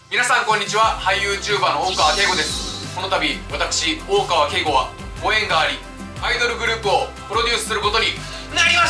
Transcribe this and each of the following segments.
皆さんこんにちは。俳優 YouTuber の大川慶吾です。この度私大川慶吾はご縁がありアイドルグループをプロデュースすることになりました。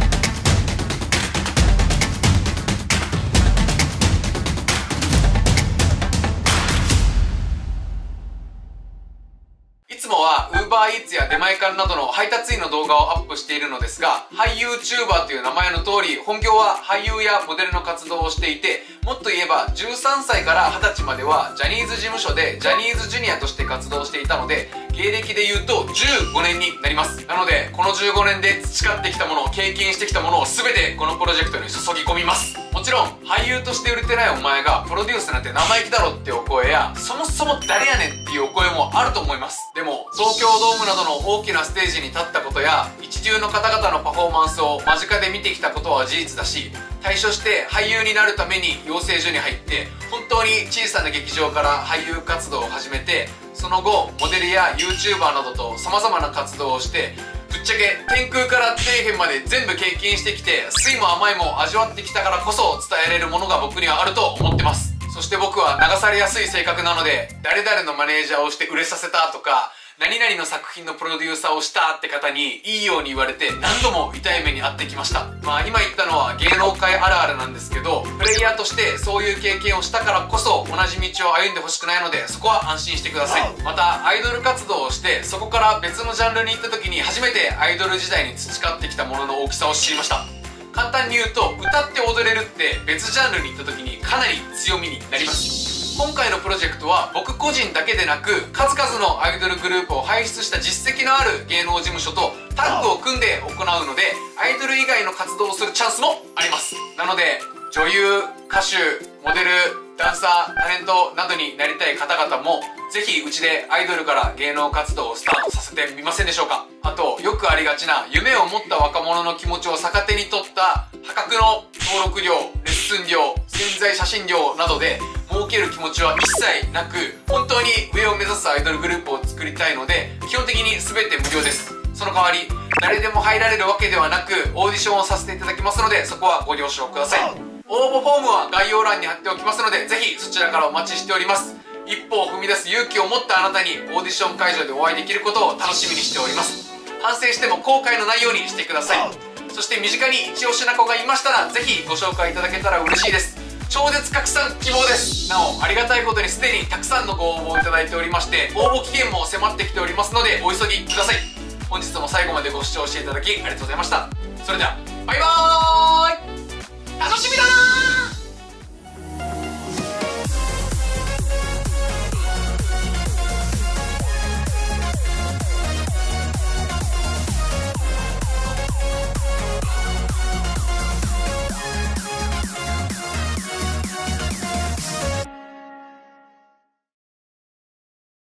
いつもは UberEats や出前館などの配達員の動画をアップしているのですが、俳優 YouTuber という名前の通り、本業は俳優やモデルの活動をしていて、もっと言えば13歳から20歳まではジャニーズ事務所でジャニーズジュニアとして活動していたので、芸歴で言うと15年になります。なのでこの15年で培ってきたもの、経験してきたものを全てこのプロジェクトに注ぎ込みます。もちろん俳優として売れてないお前がプロデュースなんて生意気だろってお声や、そもそも誰やねんっていうお声もあると思います。でも東京ドームなどの大きなステージに立ったことや、一流の方々のパフォーマンスを間近で見てきたことは事実だし、退所して俳優になるために養成所に入って本当に小さな劇場から俳優活動を始めて、その後モデルや YouTuber などと様々な活動をして、ぶっちゃけ天空から底辺まで全部経験してきて、酸いも甘いも味わってきたからこそ伝えれるものが僕にはあると思ってます。そして僕は流されやすい性格なので、誰々のマネージャーをして売れさせたとか、何々の作品のプロデューサーをしたって方にいいように言われて何度も痛い目に遭ってきました。今言ったのは芸能界あるあるなんですけど、プレイヤーとしてそういう経験をしたからこそ同じ道を歩んでほしくないので、そこは安心してください。またアイドル活動をしてそこから別のジャンルに行った時に初めてアイドル時代に培ってきたものの大きさを知りました。簡単に言うと、歌って踊れるって別ジャンルに行った時にかなり強みになります。今回のプロジェクトは僕個人だけでなく、数々のアイドルグループを輩出した実績のある芸能事務所とタッグを組んで行うので、アイドル以外の活動をするチャンスもあります。なので女優、歌手、モデル、ダンサー、タレントなどになりたい方々もぜひうちでアイドルから芸能活動をスタートさせてみませんでしょうか。あとよくありがちな夢を持った若者の気持ちを逆手に取った破格の登録料、レッスン料、宣材写真料などで儲ける気持ちは一切なく、本当に上を目指すアイドルグループを作りたいので、基本的に全て無料です。その代わり誰でも入られるわけではなく、オーディションをさせていただきますので、そこはご了承ください。応募フォームは概要欄に貼っておきますので、ぜひそちらからお待ちしております。一歩を踏み出す勇気を持ったあなたにオーディション会場でお会いできることを楽しみにしております。反省しても後悔のないようにしてください。そして身近に一押しな子がいましたら、ぜひご紹介いただけたら嬉しいです。超絶拡散希望です。なおありがたいことにすでにたくさんのご応募をいただいておりまして、応募期限も迫ってきておりますのでお急ぎください。本日も最後までご視聴していただきありがとうございました。それではバイバーイ。楽しみだなー。